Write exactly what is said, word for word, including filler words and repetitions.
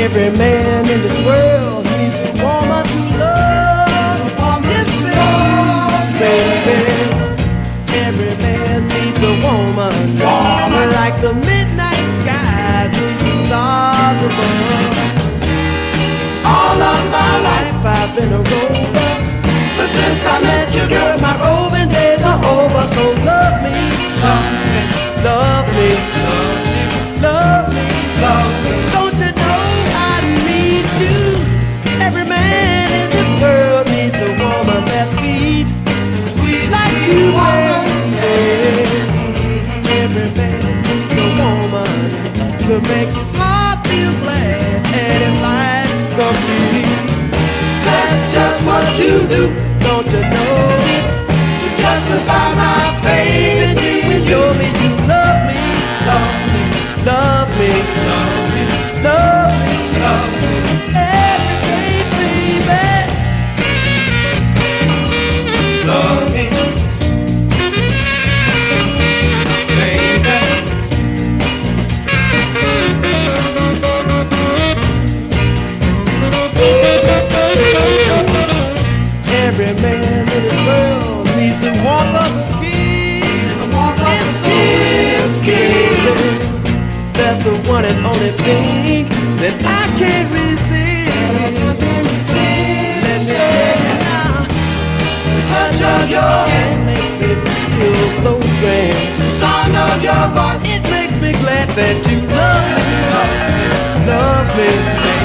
Every man in this world needs a woman to love. Yes, baby. Every man needs a woman, woman like the midnight sky needs the stars above. All of my life I've been a rover, but since I met you, girl, my roving days are over. So love me, love me, love me, love me, love me. Don't you know I need you? Every man in this world needs a woman that sweet, sweet like you, baby. Every man needs a woman to make his heart feel glad and his life complete. That's just what you do, don't you know it? To justify my faith in you, and show me you love me, love me, love me, love me, love me, love me, every day, baby. Love me, baby. Every man in this world needs to walk up a kiss, walk up a kiss, kiss. That's the one and only thing that I can't resist. Let me tell you now, the touch of your hand makes me feel so grand. The sound of your voice, it makes me glad that you love me, love me, love me.